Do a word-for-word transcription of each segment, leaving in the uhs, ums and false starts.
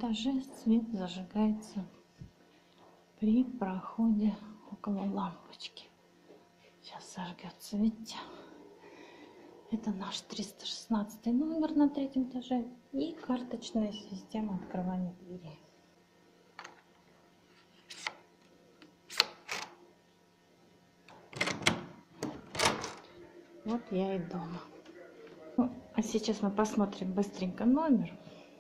этаже свет зажигается при проходе около лампочки. Сейчас зажгется, видите? Это наш триста шестнадцатый номер на третьем этаже и карточная система открывания двери. Вот я и дома. Ну, а сейчас мы посмотрим быстренько номер.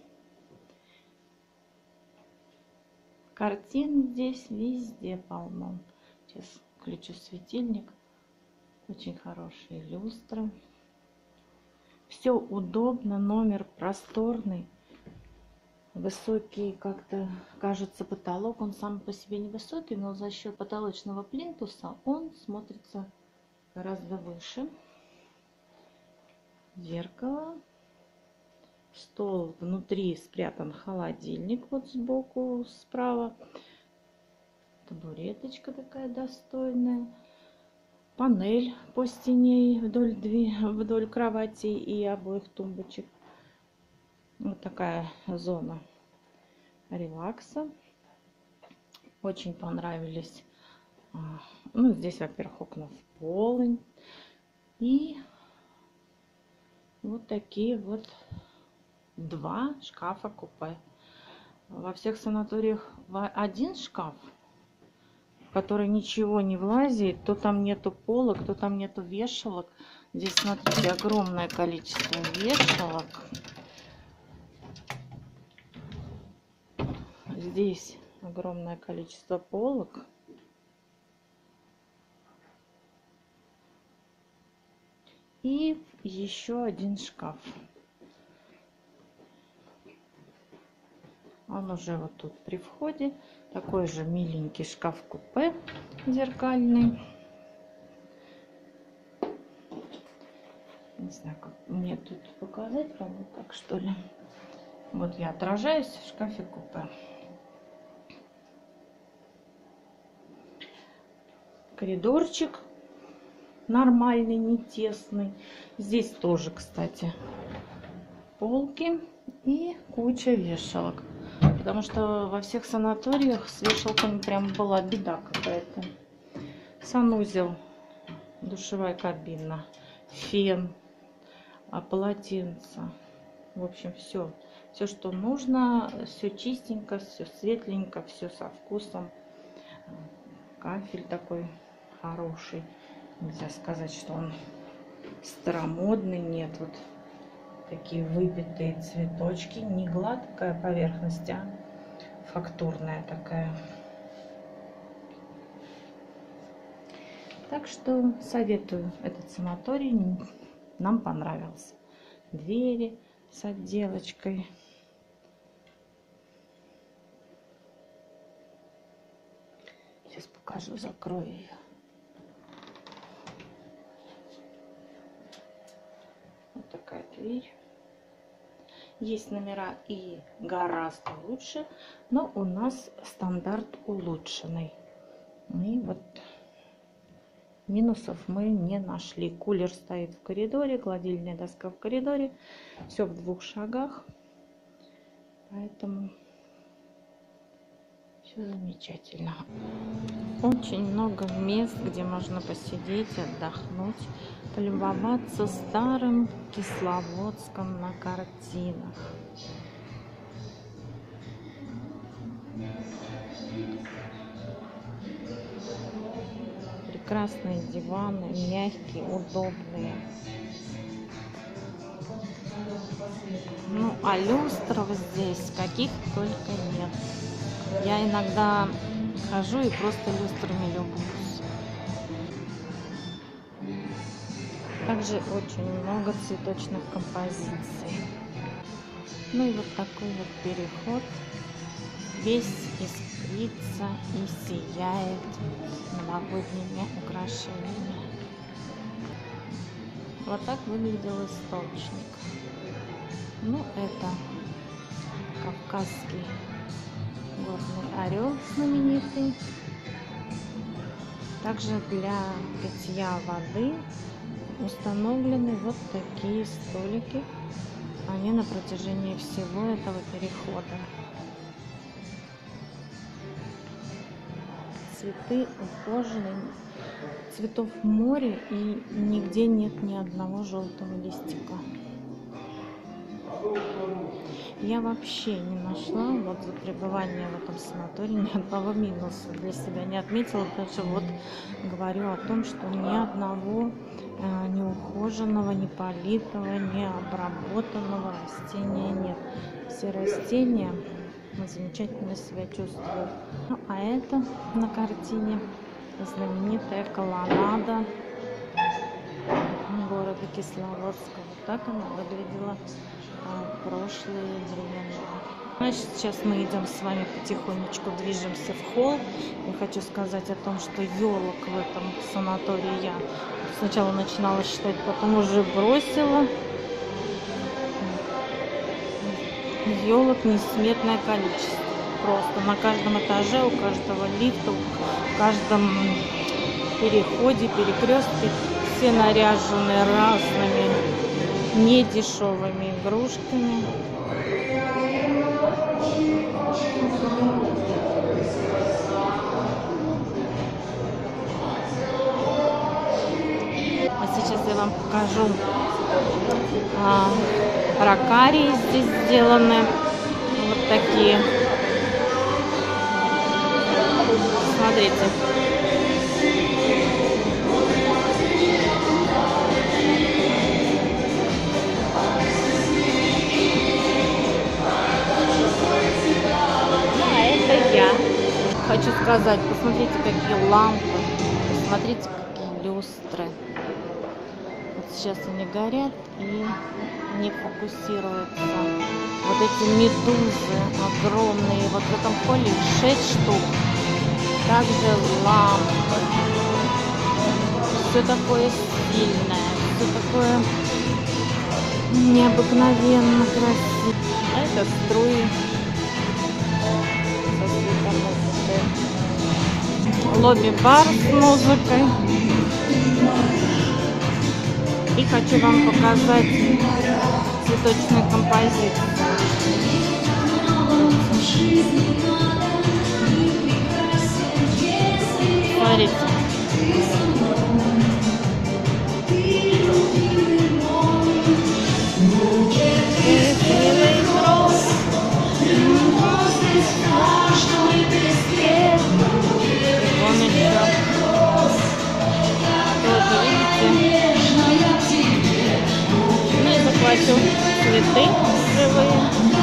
Картин здесь везде полно. Сейчас включу светильник. Очень хорошие люстры. Все удобно, номер просторный. Высокий как-то кажется потолок. Он сам по себе невысокий, но за счет потолочного плинтуса он смотрится гораздо выше. Зеркало. Стол, внутри спрятан холодильник, вот сбоку, справа. Табуреточка такая достойная. Панель по стене вдоль, вдоль кровати и обоих тумбочек. Вот такая зона релакса. Очень понравились. Ну, здесь, во-первых, окна в полынь. И вот такие вот два шкафа-купе. Во всех санаториях один шкаф, в который ничего не влазит, то там нету полок, то там нету вешалок. Здесь, смотрите, огромное количество вешалок. Здесь огромное количество полок. И еще один шкаф. Он уже вот тут при входе. Такой же миленький шкаф-купе зеркальный. Не знаю, как мне тут показать вам, вот так что ли. Вот я отражаюсь в шкафе-купе. Коридорчик нормальный, не тесный. Здесь тоже, кстати, полки и куча вешалок. Потому что во всех санаториях с вешалками прям была беда какая-то. Санузел, душевая кабина, фен, полотенце. В общем, все. Все, что нужно, все чистенько, все светленько, все со вкусом. Кафель такой хороший. Нельзя сказать, что он старомодный. Нет, вот такие выбитые цветочки. Не гладкая поверхность, а фактурная такая. Так что советую этот санаторий. Нам понравился. Двери с отделочкой. Сейчас покажу, закрою ее. Вот такая дверь. Есть номера и гораздо лучше, но у нас стандарт улучшенный. И вот минусов мы не нашли. Кулер стоит в коридоре, гладильная доска в коридоре. Все в двух шагах. Поэтому все замечательно. Очень много мест, где можно посидеть, отдохнуть, полюбоваться старым Кисловодском на картинах. Прекрасные диваны, мягкие, удобные. Ну, а люстров здесь каких только нет. Я иногда хожу и просто люстрами любуюсь. Также очень много цветочных композиций. Ну и вот такой вот переход. Весь искрится и сияет новогодними украшениями. Вот так выглядел источник. Ну, это кавказский горный орел знаменитый. Также для питья воды установлены вот такие столики. Они на протяжении всего этого перехода. цветы ухоженные, цветов море, и нигде нет ни одного желтого листика. Я вообще не нашла вот за пребывание в этом санатории ни одного минуса для себя не отметила, даже вот говорю о том, что ни одного э, неухоженного, не политого, не обработанного растения нет. Все растения замечательно себя чувствуют. Ну, а это на картине знаменитая колоннада города Кисловодска. Вот так она выглядела в прошлые времена. Значит, сейчас мы идем с вами потихонечку, движемся в холл. Я хочу сказать о том, что елок в этом санатории я сначала начинала считать, потом уже бросила. Елок несметное количество. Просто на каждом этаже, у каждого лифта, в каждом переходе, перекрестке все наряжены разными недешевыми игрушками. А сейчас я вам покажу а, ракарии здесь сделаны. Вот такие. Смотрите. Хочу сказать, посмотрите, какие лампы, посмотрите, какие люстры. Вот сейчас они горят и не фокусируются. Вот эти медузы огромные, вот в этом холле шесть штук. Также лампы. Все такое стильное, все такое необыкновенно красивое. А это струи. Лобби-бар с музыкой. И хочу вам показать цветочную композицию. Смотрите. Захвачу цветы живые.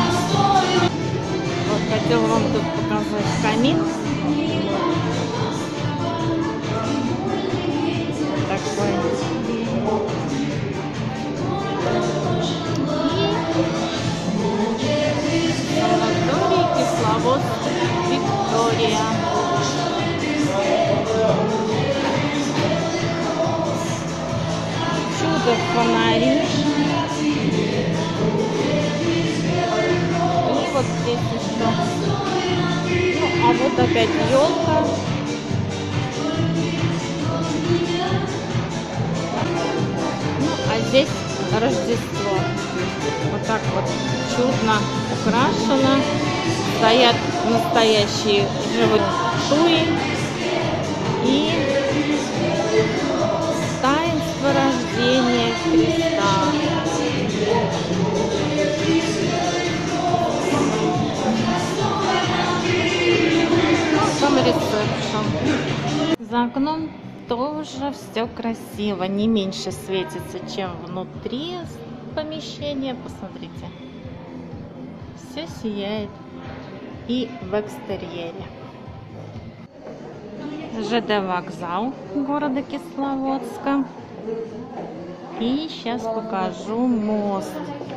Вот хотела вам тут показать камин. Такой. Санаторий Кисловодск, Виктория. Чудо-фонари. Вот здесь еще. Ну, а вот опять елка. Ну, а здесь Рождество. Вот так вот чудно украшено. Стоят настоящие живые туи. И таинство рождения Христа. За окном тоже все красиво, не меньше светится, чем внутри помещения. Посмотрите, все сияет и в экстерьере. ЖД вокзал города Кисловодска. И сейчас покажу мост.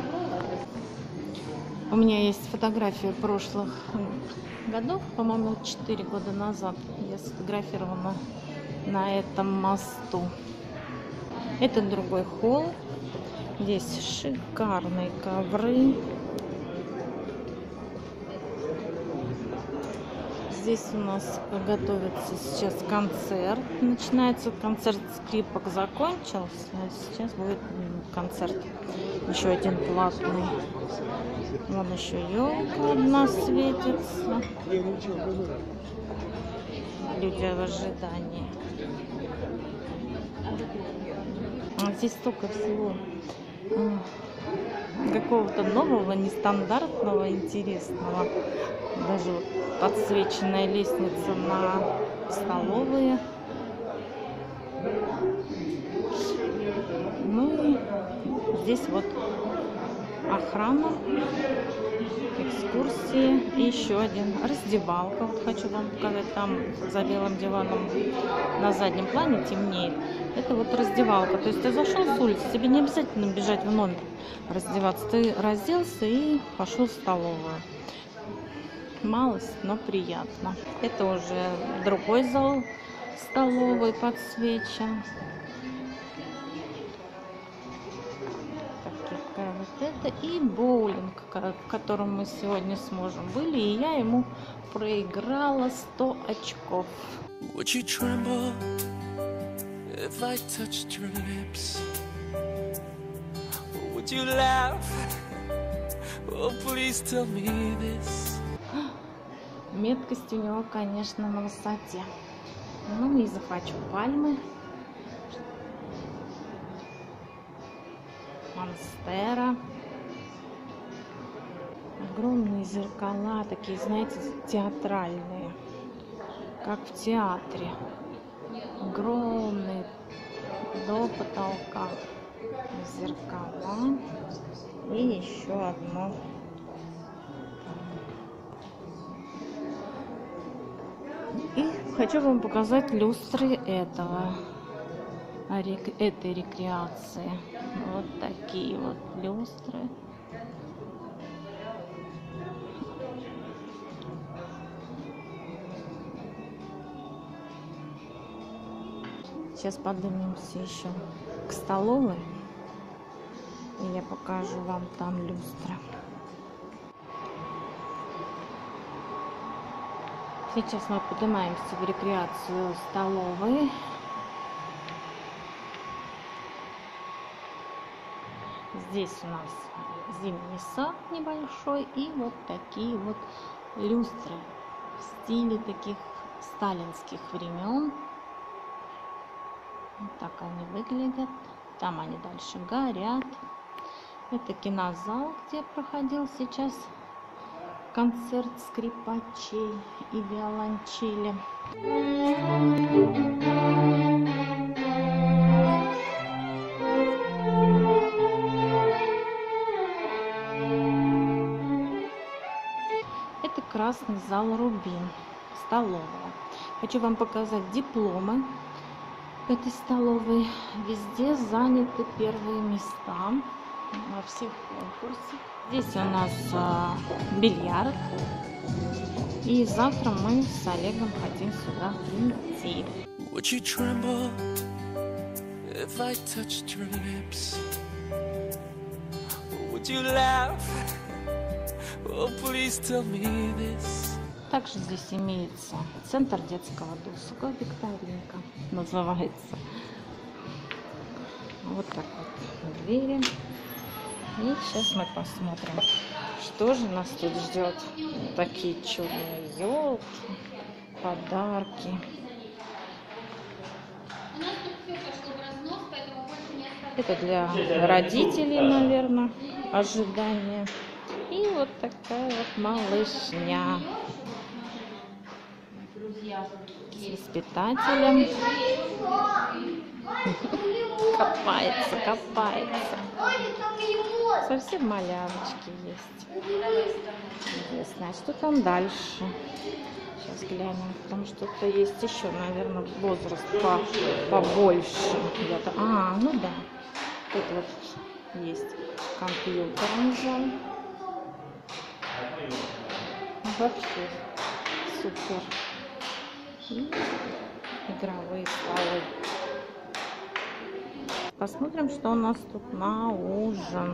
У меня есть фотография прошлых годов, по-моему, четыре года назад я сфотографирована на этом мосту. Это другой холл. Здесь шикарные ковры. Здесь у нас готовится сейчас концерт. Начинается концерт скрипок, закончился. А сейчас будет концерт. Еще один платный. Вон еще елка одна светится. люди в ожидании. А здесь столько всего какого-то нового, нестандартного, интересного. Даже вот подсвеченная лестница на столовые. Ну и здесь вот охрана, экскурсии и еще один раздевалка. Вот хочу вам показать, там за белым диваном на заднем плане темнеет. Это вот раздевалка. То есть ты зашел с улицы, тебе не обязательно бежать в номер раздеваться. Ты разделся и пошел в столовую. Малость, но приятно. Это уже другой зал столовой подсвечен. Вот это и боулинг, в котором мы сегодня сможем были, и я ему проиграла сто очков. Would you tremble if I touched your lips? Would you laugh? Oh, please tell me this. Меткость у него, конечно, на высоте. Ну и захвачу пальмы. Монстера. Огромные зеркала, такие, знаете, театральные, как в театре. Огромные до потолка зеркала. И еще одно. И хочу вам показать люстры этого, этой рекреации. Вот такие вот люстры. Сейчас поднимемся еще к столовой, и я покажу вам там люстры. Сейчас мы поднимаемся в рекреацию столовой. Здесь у нас зимний сад небольшой и вот такие вот люстры в стиле таких сталинских времен. Вот так они выглядят. Там они дальше горят. Это кинозал, где проходил сейчас концерт скрипачей и виолончели. Это красный зал Рубин, столовая. Хочу вам показать дипломы этой столовой. Везде заняты первые места во всех конкурсах. Здесь у нас а, бильярд. И завтра мы с Олегом хотим сюда прийти. Would you tremble if I touched your lips? Would you laugh? Oh, please tell me this. Также здесь имеется центр детского досуга, викторинка называется. Вот так вот двери. И сейчас мы посмотрим, что же нас тут ждет. Такие черные елки, подарки. Это для родителей, наверное, ожидание. И вот такая вот малышня с воспитателем. Копается, копается. Совсем малявочки есть. Интересно, а что там дальше? Сейчас глянем. Там что-то есть еще, наверное, возраст по, побольше. А, ну да. Тут вот есть компьютерный зал. Вообще супер. И игровые столы. Посмотрим, что у нас тут на ужин.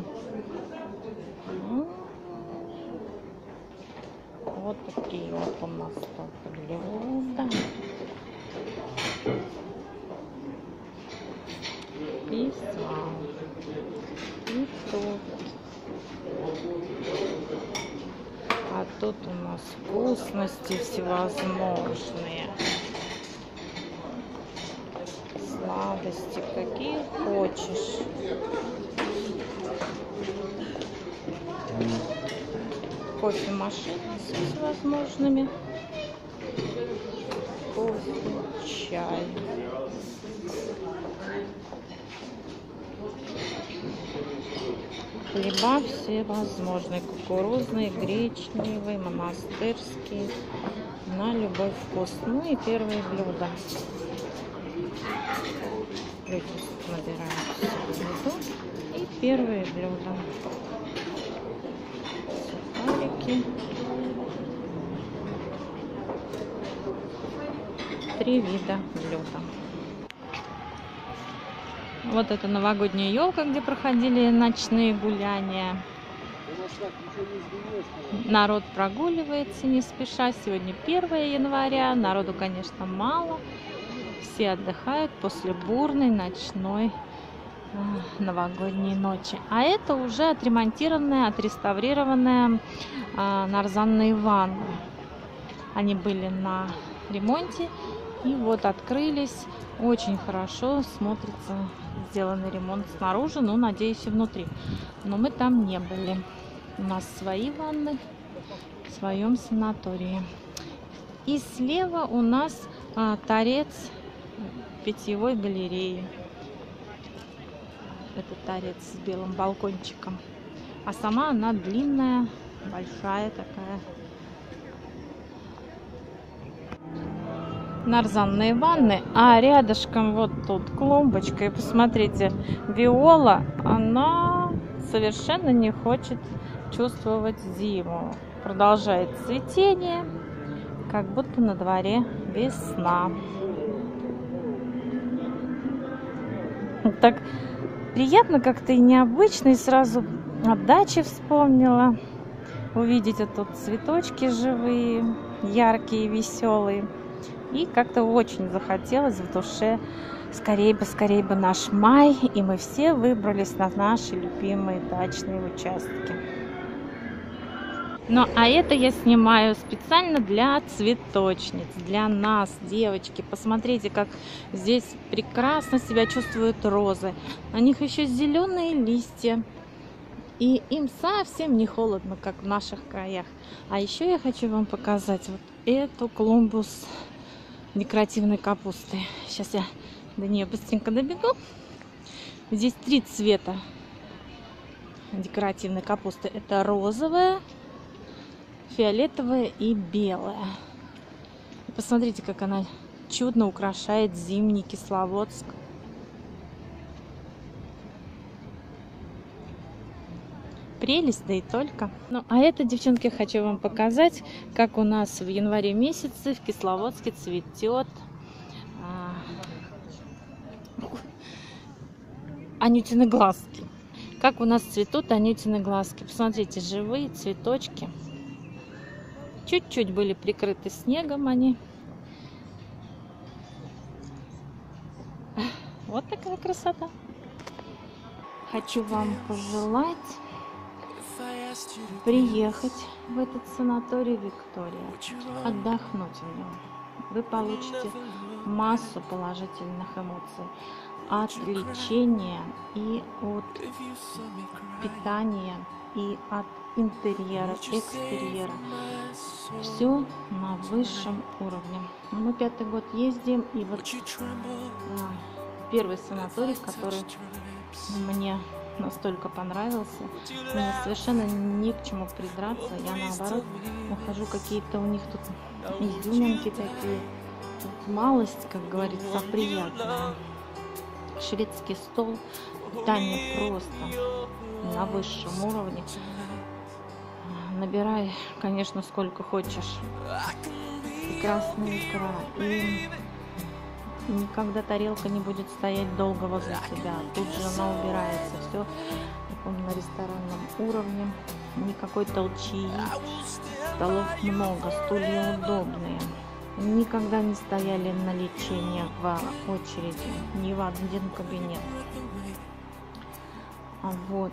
Вот такие вот у нас тут блюда. И сам. И тут. А тут у нас вкусности всевозможные. сладости, какие хочешь. Кофемашины со всевозможными. Кофе, чай. Хлеба всевозможные. Кукурузные, гречневые, монастырские. На любой вкус. Ну и первые блюда. Люди набирают еду. И первые блюда. Сухарики. Три вида блюда. Вот это новогодняя елка, где проходили ночные гуляния. Народ прогуливается не спеша. Сегодня первое января. Народу, конечно, мало. Все отдыхают после бурной ночной э, новогодней ночи. А это уже отремонтированная, отреставрированная э, нарзанные ванны. Они были на ремонте. И вот открылись. Очень хорошо смотрится сделанный ремонт снаружи. Ну, надеюсь, и внутри. Но мы там не были. У нас свои ванны в своем санатории. И слева у нас а, торец питьевой галереи. Это торец с белым балкончиком. А сама она длинная, большая такая. Нарзанные ванны, а рядышком вот тут клумбочка, и посмотрите, виола, она совершенно не хочет чувствовать зиму, продолжает цветение, как будто на дворе весна. Так приятно как-то и необычно, и сразу о даче вспомнила. Увидите тут цветочки живые, яркие, веселые. И как-то очень захотелось в душе скорее бы, скорее бы наш май. И мы все выбрались на наши любимые дачные участки. Ну, а это я снимаю специально для цветочниц, для нас, девочки. Посмотрите, как здесь прекрасно себя чувствуют розы. На них еще зеленые листья. И им совсем не холодно, как в наших краях. А еще я хочу вам показать вот эту клумбу с декоративной капусты. Сейчас я до нее быстренько добегу. Здесь три цвета декоративной капусты. Это розовая, фиолетовая и белая. И посмотрите, как она чудно украшает зимний Кисловодск. Прелесть, да и только. Ну, а это, девчонки, хочу вам показать, как у нас в январе месяце в Кисловодске цветет а, анютины глазки. Как у нас цветут анютины глазки. Посмотрите, живые цветочки. Чуть-чуть были прикрыты снегом они. Вот такая красота. Хочу вам пожелать приехать в этот санаторий Виктория, отдохнуть в нем. Вы получите массу положительных эмоций от лечения и от питания, и от интерьера, экстерьера. Все на высшем уровне. Мы пятый год ездим, и вот а, первый санаторий, который мне настолько понравился, мне совершенно не к чему придраться. Я наоборот нахожу какие-то у них тут изюминки такие, тут малость, как говорится, приятная. Шведский стол, питание просто на высшем уровне. Набирай, конечно, сколько хочешь. Прекрасная икра. И никогда тарелка не будет стоять долго возле тебя. Тут же она убирается. Все на ресторанном уровне. Никакой толчии. Столов много, стулья удобные. Никогда не стояли на лечение в очереди. Ни в один кабинет. А вот.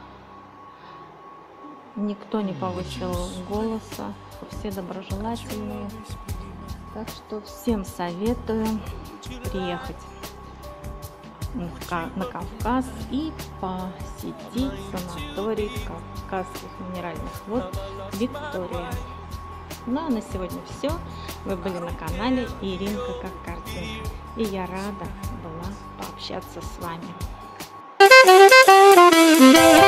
Никто не повысил голоса. Все доброжелательные. Так что всем советую приехать. на Кавказ и посетить санаторий Кавказских минеральных вод Виктория. Ну а на сегодня все. Вы были на канале Иринка как картинка. И я рада была пообщаться с вами.